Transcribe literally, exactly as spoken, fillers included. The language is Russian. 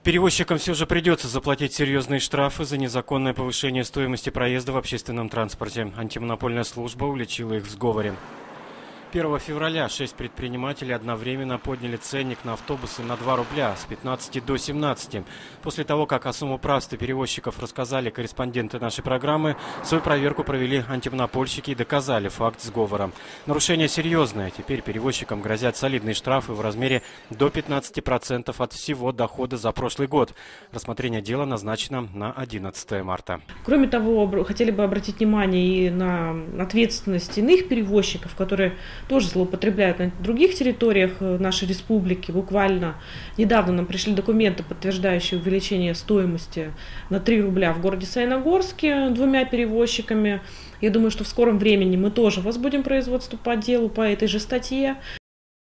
Перевозчикам все же придется заплатить серьезные штрафы за незаконное повышение стоимости проезда в общественном транспорте. Антимонопольная служба уличила их в сговоре. первого февраля шесть предпринимателей одновременно подняли ценник на автобусы на два рубля с пятнадцати до семнадцати. После того, как о самоуправстве перевозчиков рассказали корреспонденты нашей программы, свою проверку провели антимонопольщики и доказали факт сговора. Нарушение серьезное. Теперь перевозчикам грозят солидные штрафы в размере до пятнадцати процентов от всего дохода за прошлый год. Рассмотрение дела назначено на одиннадцатое марта. Кроме того, хотели бы обратить внимание и на ответственность иных перевозчиков, которые тоже злоупотребляют на других территориях нашей республики. Буквально недавно нам пришли документы, подтверждающие увеличение стоимости на три рубля в городе Саяногорске двумя перевозчиками. Я думаю, что в скором времени мы тоже возбудим производство по делу по этой же статье.